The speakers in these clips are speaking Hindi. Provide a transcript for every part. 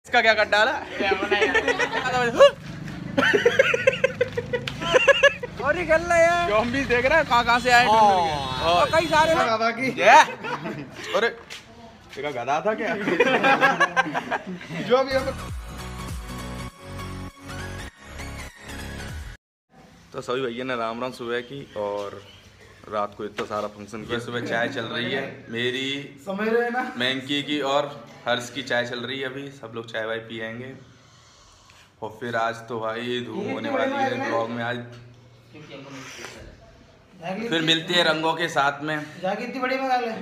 इसका क्या कर डाला? और ये गल्ला है ज़ॉम्बीज़ देख रहा है कहाँ से आए और कई सारे बाबा की। अरे तेरा गधा था क्या? जो भी तो सभी भैया ने राम राम सुबह की और रात को इतना सारा फंक्शन किया। सुबह चाय चल रही है मेरी, समझ रहे हैं ना, मैंकी की और हर्ष की चाय चल रही है। अभी सब लोग चाय वाय पियेंगे और फिर आज तो भाई धूम होने वाली है ब्लॉग में। आज फिर मिलते हैं रंगों के साथ में। इतनी बड़ी मंगा ले।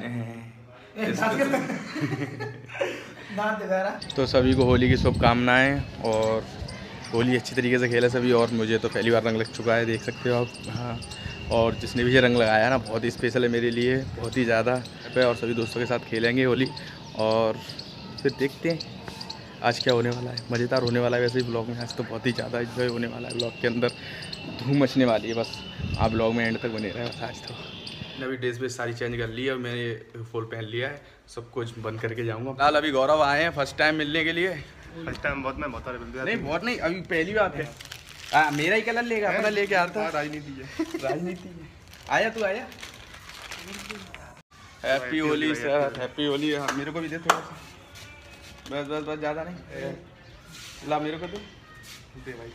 तो सभी को होली की शुभकामनाएं और होली अच्छी तरीके से खेला सभी। और मुझे तो पहली बार रंग लग चुका है, देख सकते हो आप। हाँ, और जिसने भी ये रंग लगाया ना बहुत ही स्पेशल है मेरे लिए, बहुत ही ज़्यादा। और सभी दोस्तों के साथ खेलेंगे होली और फिर देखते हैं आज क्या होने वाला है। मज़ेदार होने वाला है वैसे ही ब्लॉग में। आज तो बहुत ही ज़्यादा एंजॉय होने वाला है ब्लॉग के अंदर, धूम मचने वाली है। बस आप ब्लॉग में एंड तक बने रहे बस। आज तो अभी ड्रेस वेस सारी चेंज कर ली है और मैंने फुल पहन लिया है, सब कुछ बंद करके जाऊँगा। फिलहाल अभी गौरव आए हैं फर्स्ट टाइम मिलने के लिए। फर्स्ट टाइम बहुत नहीं बहुत नहीं, अभी पहली बात है। मेरा ही कलर लेगा, अपना लेके आता। राजनीति है, राजनीति है। आया तू आया। Happy Holi sir, happy Holi. मेरे को भी दे थोड़ा सा, बस बस बस, ज़्यादा नहीं। ला मेरे को दे भाई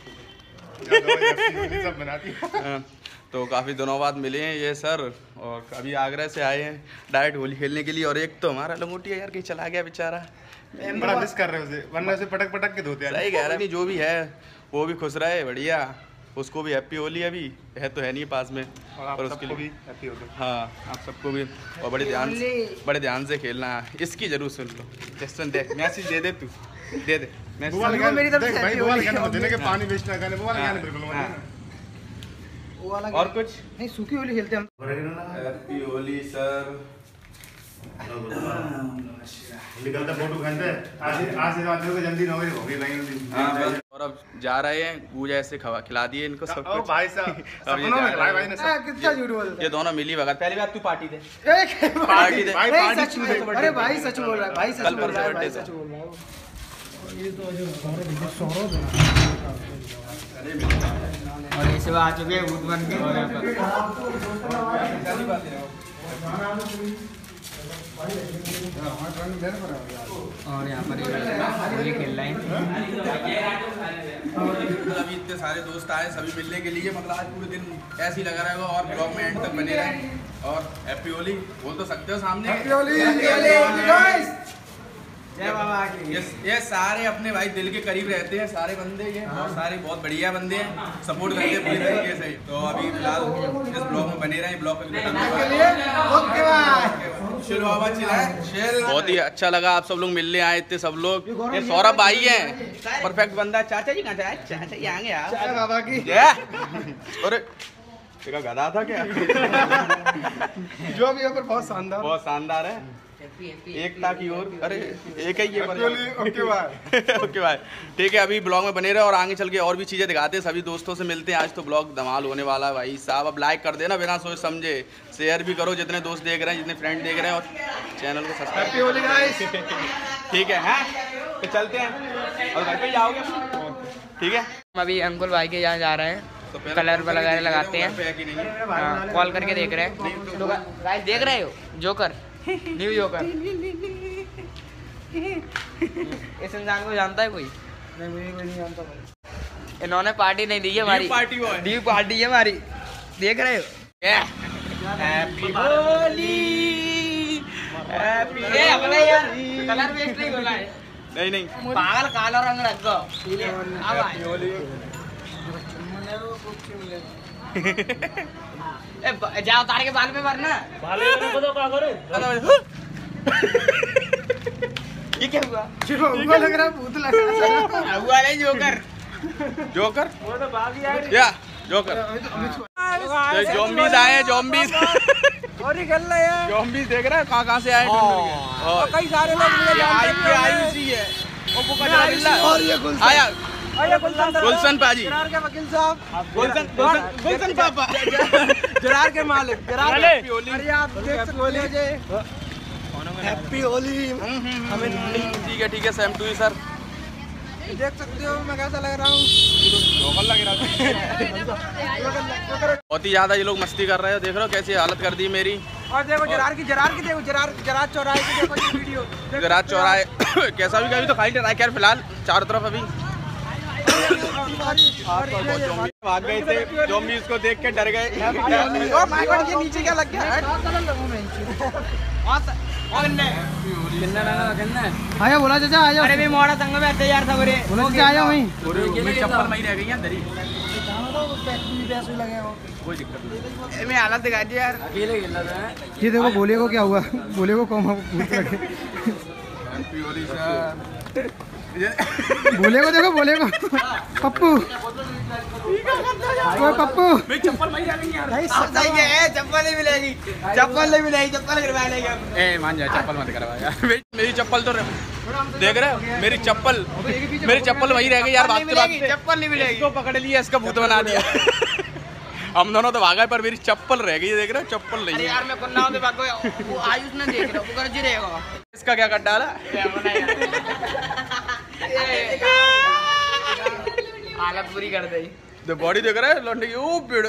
सब बनाती। तो काफ़ी दिनों बाद मिले हैं ये सर और अभी आगरा से आए हैं डायरेक्ट होली खेलने के लिए। और एक तो हमारा लंगोटिया यार कहीं चला गया बेचारा, बड़ा मिस कर रहे हैं उसे, वरना उसे पटक पटक के धोते हैं। सही कह रहा है। जो भी है वो भी खुश रहे, बढ़िया। उसको भी हैप्पी होली। अभी है तो है नहीं पास में, और उसके लिए भी हैप्पी होली। हाँ, आप सबको भी। और बड़े ध्यान से खेलना है। इसकी जरूर सुन लो। जस्टिन देख, मैसेज दे दे, तू दे दे मैसेज मेरी तरफ से। पानी वेस्ट ना करने, बिल्कुल। और कुछ नहीं, सूखी होली खेलते हम। Happy Holi sir. निकलता फोटो खींचते आज से जल्दी नौकरी होगी भाई। और अब जा रहे हैं पूजा ऐसे खिला दिए इनको सब कुछ। भाई साहब कितना झूठ बोल रहा है। ये दोनों मिली भगत। पहली बार तू पार्टी दे, पार्टी दे। अरे भाई सच बोल रहा है, भाई सच बोल रहा है, भाई सच बोल रहा है। ये तो सौरभ और ऐसे आ चुके हैं भूत बन के। और यहाँ पर होली खेल रहे हैं। अभी इतने सारे दोस्त आए सभी मिलने के लिए, मतलब आज पूरे दिन ऐसे ही लगा रहेगा। और ब्लॉग में एंड तक बने रहे। और हैप्पी होली बोल तो सकते हो सामने। हैप्पी होली जय बाबा की। ये सारे अपने भाई दिल के करीब रहते हैं सारे बंदे। ये बहुत सारे बहुत बढ़िया बंदे हैं, सपोर्ट करते हैं पूरी तरीके से। तो अभी फिलहाल इस ब्लॉग में बने रहे। ब्लॉग बहुत ही अच्छा लगा, आप सब लोग मिलने आए थे सब लोग। ये सौरभ भाई हैं, परफेक्ट बंदा। चाचा जी कहाँ जाए? चाचा जी आएंगे यार बाबा की। अरे तेरा गधा था क्या? जो भी है पर बहुत शानदार है। एकता की ओर। अरे एक ही ये ओके भाई ठीक है। अभी ब्लॉग में बने रहे और आगे चल के और भी चीज़ें दिखाते हैं, सभी दोस्तों से मिलते हैं। आज तो ब्लॉग धमाल होने वाला है भाई साहब। अब लाइक कर देना बिना सोच समझे, शेयर भी करो जितने दोस्त देख रहे हैं, जितने फ्रेंड देख रहे हैं, और चैनल को सब्सक्राइब। ठीक है, हैं तो चलते हैं और घर पे जाओगे? ठीक है। हम अभी अंकुल भाई के यहाँ जा रहे हैं, तो कलर वगैरह लगाते हैं। कॉल करके देख रहे हैं। गाइस देख रहे हो जोकर, न्यू जोकर। इस इंसान को जानता है कोई? नहीं, कोई नहीं जानता। इन्होंने पार्टी नहीं दी है हमारी, न्यू पार्टी है हमारी, देख रहे हो? हैप्पी होली। अपने यार कलर वेस्ट नहीं बोला है। नहीं पागल, काला रंग रख दो। जाओ तार के बाल पे भरना। ये क्या हुआ? हुआ लग रहा है, भूत लग रहा है। हुआ नहीं जोकर। जोकर वो तो या जोकर। ज़ॉम्बीज़ आए हैं, ज़ॉम्बीज़। और ये गल्ला है, ज़ॉम्बीज़ देख रहे हैं कहाँ से आए हैं। कई सारे लोग और ये आया गुलशन पाजी, वकील साहब, गुलशन पापा, जरार के मालिक। अरे आप देख सकते हो। हैप्पी होली। ठीक है सेम टू यू सर। देख सकते हो मैं कैसा लग रहा हूँ। बहुत ही ज़्यादा ये लोग मस्ती कर रहे हो, देख रहे हो कैसी हालत कर दी मेरी। और देखो जरार की देखो जरार चौराहे की देखो ये वीडियो। जरार चौराहे कैसा भी कभी तो खाली ट्राई कर फिलहाल चारों तरफ अभी भाग गए थे ज़ॉम्बीज़ को देख के डर गए। ओ माय गॉड ये नीचे क्या लग गया? आया बोला चाचा आया। अरे भी मोड़ा संग में आते यार सबरे बोला चाचा आया वहीं। चप्पल वहीं रह गई है दरी। कोई दिक्कत नहीं। मैं हालत दिखा दी यार। अकेले खेल रहा है। ये देखो बोले को क्या हुआ? बोले को कौन भूत लगे? बोले को देखो बोले को पप्पू पप्पू चप्पल वहीं रह गई यार। सही है चप्पल नहीं मिलेगी चप्पल करवा लेंगे। ए मान जा चप्पल मत करवा यार। मेरी चप्पल तो देख रहे हो मेरी चप्पल वहीं रह गई यार। चप्पल नहीं मिलेगी। इसको पकड़ लिया इसका भूत बना दिया। हम दोनों तो भागा पर मेरी चप्पल रह गई देख रहे हो चप्पल नहीं है यार मैं कुन्ना होते भागो वो आयुष ने देख रहा वो कर जी रहेगा। इसका क्या कर डाला हालत पूरी कर दी। तो बॉडी देख रहा है लौंडे की ओ पेड़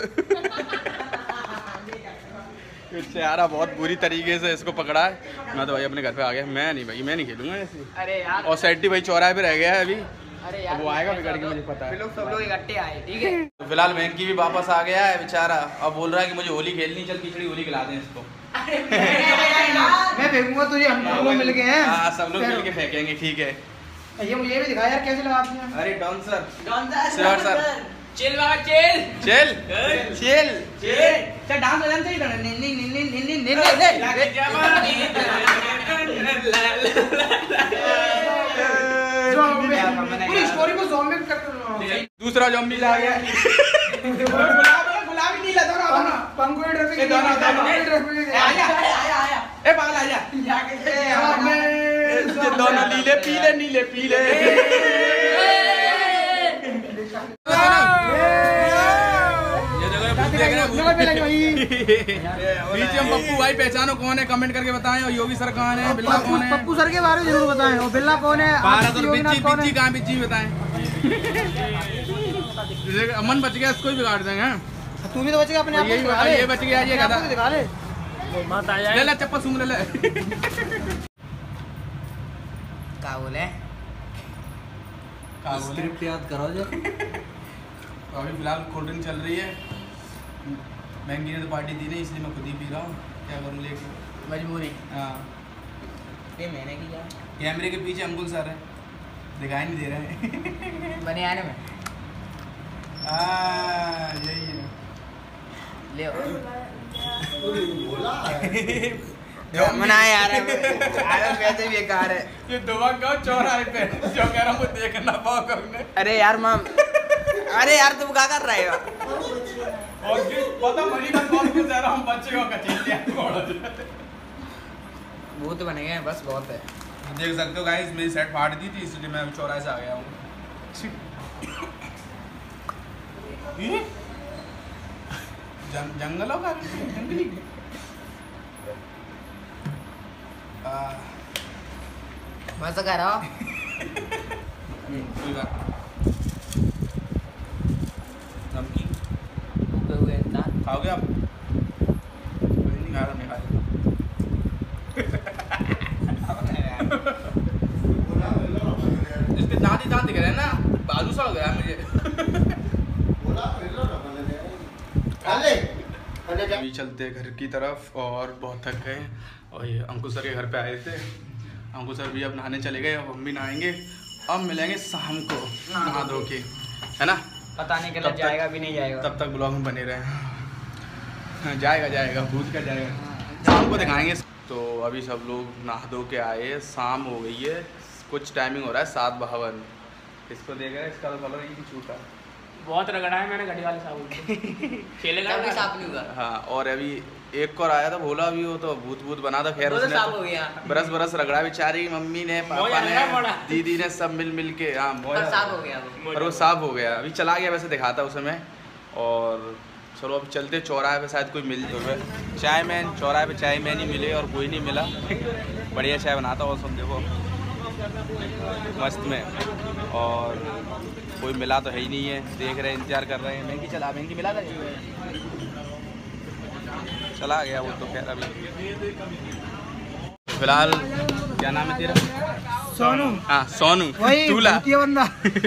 यार बहुत बुरी तरीके से इसको पकड़ा है। मैं तो भाई अपने घर पे आ गया। मैं नहीं खेलूंगा ऐसे। अरे यार और सेट्टी भाई चौराहे पे रह गया है अभी। अरे यार वो आएगा बिगड़ के मुझे पता है। सब लोग इकट्ठे आए ठीक है। तो फिलहाल वेंकी भी वापस आ गया है बेचारा। अब बोल रहा है कि मुझे होली खेलनी चल खिचड़ी होली खिला दें इसको। मैं फेंकूंगा तुझे। हम लोग मिल गए हैं। हाँ सब लोग मिल के फेंकेंगे ठीक है। ये मुझे भी दिखा यार कैसे लगाते हैं। अरे डॉन सर सर चिल बाबा चिल चल चल डांस बजाना चाहिए था। पूरी स्टोरी को ज़ॉम्बी करते हो। दूसरा ज़ॉम्बी आ गया। गुलाबी नीला दोनों पंखुड़ी ट्रैफिक ए पागल आजा दोनों नीले पीले बीच में पप्पू भाई पहचानो कौन है कमेंट करके बताएं। और योगी सर कौन है बिल्ला कौन है? पप्पू सर के बारे में जरूर बताएं। और बिल्ला कौन है? बिच्ची कहाँ बिच्ची बताएं। अमन बच गया इसको ही बिगाड़ देंगे। तू भी तो बच गया अपने आप को। ये बच गया ये गधा दिखा ले। ले चप्पल सूंघ ले क्या बोले स्क्रिप्ट याद करो जो। अभी फिलहाल कोल्ड ड्रिंक चल रही है। महंगी ने तो पार्टी दी नहीं इसलिए मैं खुद ही पी रहा हूँ। क्या करूँ लेके मजबूरी। हाँ ये मैंने किया कैमरे के पीछे अंकुल सर है दिखाई नहीं दे रहे हैं। बने आने में यही है ले मना यार वैसे बेकार है ये दुआ का चौराहे पे जो कह रहा हूँ देखना पाओ करने। अरे यार माम अरे यार तुम क्या कर रहे हो? और पता मरी का कौन के जरा हम बच्चे को कचेलिया भूत बने गए बस बहुत है। देख सकते हो गाइस मेरी सेट फाड़ दी थी इसलिए मैं चौराहे से आ गया हूँ। जंगलों का जंगली बस करो कोई बात नमकीन खाओगे आप? नहीं खा रहा मैं खा इसके दांत ही दांत दिख रहे हैं ना। बाजू सा हो गया मुझे। अभी चलते घर की तरफ और बहुत थक गए। और ये अंकुर सर के घर पे आए थे। अंकुर सर भी अब नहाने चले गए। अब हम भी नहाएंगे। अब मिलेंगे शाम को नहा धो के है ना। पता नहीं कल जाएगा भी नहीं जाएगा। तब तक ब्लॉग में बने रहे। जाएगा भूज कर जाएगा। शाम को दिखाएंगे। तो अभी सब लोग नहा धो के आए। शाम हो गई है। कुछ टाइमिंग हो रहा है 7:52। इसको देख रहे हैं इसका तो कलर ही छूटा बहुत रगड़ा है मैंने घड़ी वाले साबुन खेले का भी साफ नहीं हुआ। हाँ और अभी एक और आया था भोला भी वो तो भूत बना था। खैर उसने साफ हो गया। बरस रगड़ा बेचारी मम्मी ने पापा ने दीदी ने सब मिल के। हाँ साफ हो गया और वो साफ हो गया। अभी चला गया वैसे दिखाता उस समय। और चलो अब चलते चौराहे पे शायद कोई मिल जाए। चाय मैन चौराहे पे चाय मैन ही मिले और कोई नहीं मिला। बढ़िया चाय बनाता और सब देखो मस्त में। और कोई मिला तो है ही नहीं है, देख रहे हैं, इंतजार कर रहे हैं। महंगी चला, महंगी मिला था, चला गया वो तो खैर। अभी फिलहाल क्या नाम है तेरा? सोनू। हाँ सोनू, वही दूल्हा बंदा।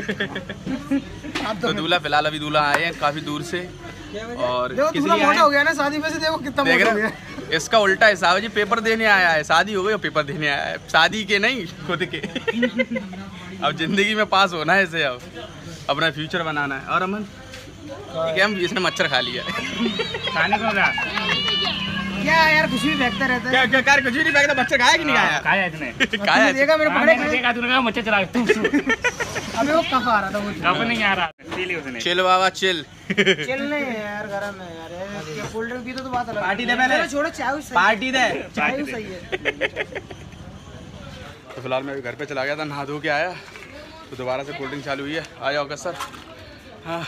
तो दूल्हा फिलहाल अभी दूल्हा आए हैं काफ़ी दूर से। और देखो दूल्हा मोटा हो गया ना शादी में से, देखो कितना मोटा हो गया। इसका उल्टा हिसाब है जी, पेपर देने आया है, शादी हो गई और पेपर देने आया है, शादी के नहीं खुद के। अब जिंदगी में पास होना है इसे, अब अपना फ्यूचर बनाना है। और अमन ठीक है, हम इसने मच्छर खा लिया खाने को ना क्या यार कुछ भी फेंकता रहता है। क्या क्या कार कुछ भी नहीं फेंकता, मच्छर खाया कि नहीं खाया? खाया इसने, खाया देखा मेरे पकड़े देखा तूने कहा मच्छर चला तू। अबे वो कब आ रहा था, वो कब नहीं आ रहा, पीली उसने। चिल बाबा चिल। चलने यार गरम है यार, क्या कोल्ड ड्रिंक पी तो बात अलग। पार्टी दे पहले। छोड़ो चाय सही, पार्टी दे। चाय सही है। तो फिलहाल मैं अभी घर पे चला गया था, नहा धो के आया तो दोबारा से कोल्ड ड्रिंक चालू हुई है। आ जाओ कसर। हाँ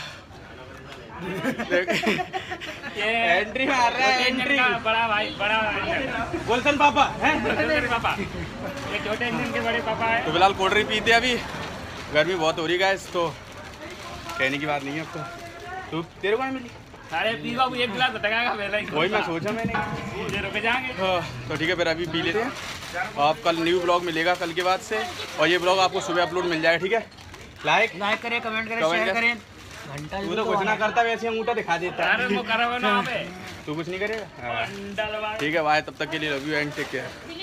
एंट्री मार रहा है, एंट्री। बड़ा भाई, बड़ा गोलसन पापा हैं, पापा, ये छोटे इंजन के बड़े पापा है। तो फिलहाल कोल्ड ड्रिंक पीते हैं। अभी गर्मी बहुत हो रही है तो कहने की बात नहीं है अब तो। तू तेरे को नहीं मिली? अरे पीवा एक गिलास टकाएगा पहले ही, वही मैं सोचा मैंने। ये रुक जाएंगे। हाँ, तो ठीक है फिर अभी पी लेते हैं। आप कल न्यू ब्लॉग मिलेगा कल के बाद से, और ये ब्लॉग आपको सुबह अपलोड मिल जाएगा। ठीक है, लाइक करें, कमेंट करें, कमेंट शेयर करें। करें। घंटा तू तो कुछ ना करता, वैसे अंगूठा दिखा देता है। अरे वो करा हुआ ना पे तू कुछ नहीं करेगा। हाँ। डलवा। ठीक है, बाय, तब तक के लिए love you and take care.